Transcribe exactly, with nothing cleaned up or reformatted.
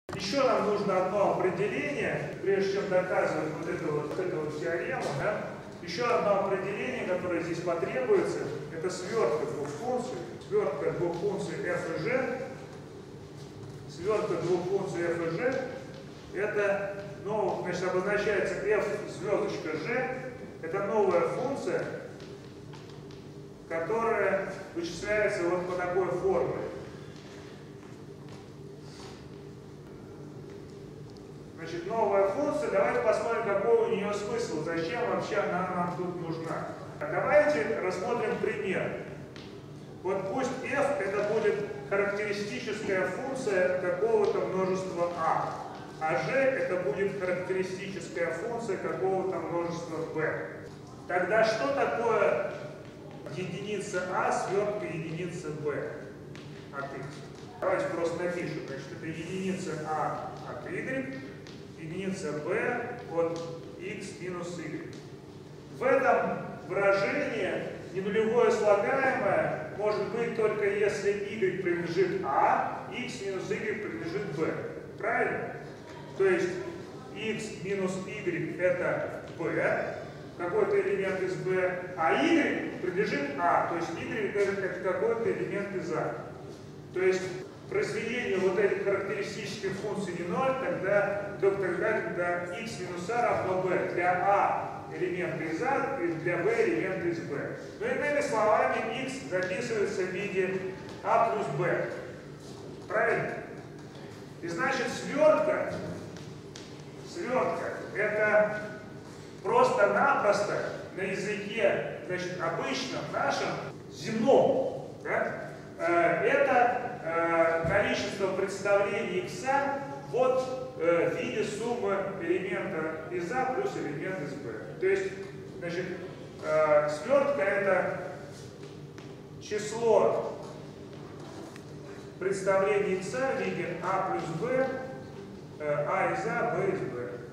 Еще нам нужно одно определение, прежде чем доказывать вот эту вот, вот, эту вот теорему. Да? Еще одно определение, которое здесь потребуется, это свертка двух функций. Свертка двух функций f и g. Свертка двух функций f и g. Это, ну, значит, обозначается f звездочка g. Это новая функция, которая вычисляется вот по такой формуле. Значит, новая функция, давайте посмотрим, какой у нее смысл, зачем вообще она нам тут нужна. Давайте рассмотрим пример. Вот пусть f это будет характеристическая функция какого-то множества a, а g это будет характеристическая функция какого-то множества b. Тогда что такое единица a свертка единица b от x? Давайте просто напишем. Значит, это единица a от y, единица b от x минус y. В этом выражении ненулевое слагаемое может быть только если y принадлежит a, x минус y принадлежит b. Правильно? То есть x минус y это b, какой-то элемент из b, а y принадлежит a, то есть y это какой-то элемент из a. То есть произведение вот этих характеристических функций не ноль, тогда, только тогда, когда x минус a равно b. Для a элемент из a и для b элемент из b. Но иными словами, x записывается в виде a плюс b. Правильно? И значит свертка, свертка это просто-напросто на языке, значит, обычном, нашем, земном, да, это э, количество представлений x вот э, в виде суммы элемента из a плюс элемент из b. То есть, значит, э, свертка это число представлений x в виде a плюс b, э, a из a, b из b.